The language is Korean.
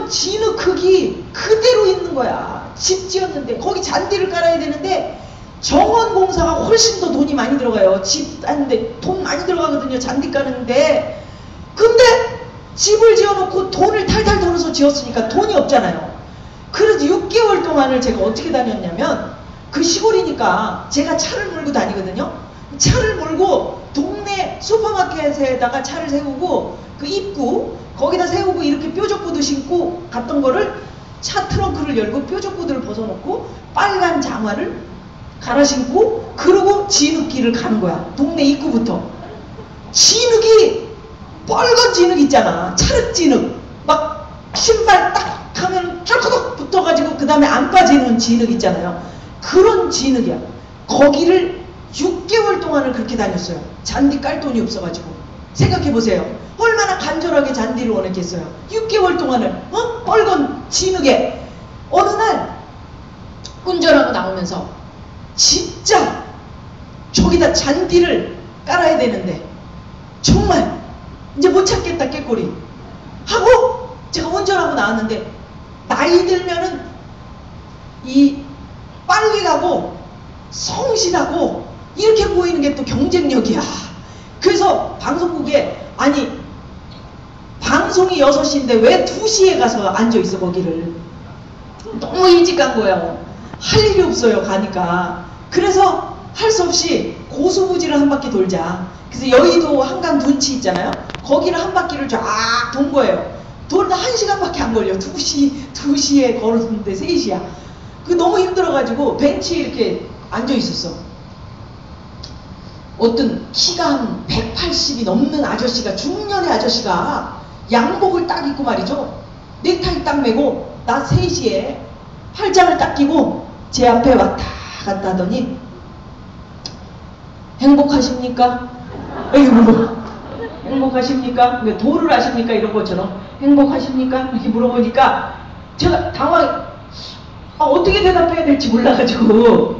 진흙 크기 그대로 있는 거야. 집 지었는데 거기 잔디를 깔아야 되는데 정원공사가 훨씬 더 돈이 많이 들어가요. 집 하는데 돈 많이 들어가거든요. 잔디 까는데. 근데 집을 지어놓고 돈을 탈탈 털어서 지었으니까 돈이 없잖아요. 그래서 6개월 동안을 제가 어떻게 다녔냐면, 그 시골이니까 제가 차를 몰고 다니거든요. 차를 몰고 동네 슈퍼마켓에다가 차를 세우고 그 입구 거기다 세우고 이렇게 뾰족구두 신고 갔던 거를 차 트렁크를 열고 뾰족구두를 벗어놓고 빨간 장화를 갈아 신고 그러고 진흙길을 가는 거야. 동네 입구부터. 진흙이 빨간 진흙 있잖아. 찰흙 진흙. 막 신발 딱 하면 쫄그덕 붙어가지고 그 다음에 안 빠지는 진흙 있잖아요. 그런 진흙이야. 거기를 6개월 동안을 그렇게 다녔어요. 잔디 깔 돈이 없어가지고. 생각해보세요. 얼마나 간절하게 잔디를 원했겠어요. 6개월 동안을 빨간 진흙에. 어느 날 운전하고 나오면서 진짜 저기다 잔디를 깔아야 되는데 정말 이제 못 찾겠다 깨꼬리 하고 제가 운전하고 나왔는데, 나이 들면은 이 빨리 가고 성실하고 이렇게 보이는 게 또 경쟁력이야. 그래서 방송국에, 아니 방송이 6시인데 왜 2시에 가서 앉아있어 거기를. 너무 일찍 간 거예요. 할 일이 없어요 가니까. 그래서 할 수 없이 고수부지를 한 바퀴 돌자. 그래서 여의도 한강 둔치 있잖아요. 거기를 한 바퀴를 쫙 돈 거예요. 돌다 1시간밖에 안 걸려. 2시에 걸었는데 3시야. 그 너무 힘들어가지고 벤치에 이렇게 앉아있었어. 어떤 키가 한 180이 넘는 아저씨가, 중년의 아저씨가 양복을 딱 입고 말이죠. 넥타이 딱 메고 낮 3시에 팔짱을 딱 끼고 제 앞에 왔다 갔다 하더니, 행복하십니까? 행복하십니까? 도를 아십니까? 이런 것처럼 행복하십니까? 이렇게 물어보니까 제가 당황, 어떻게 대답해야 될지 몰라가지고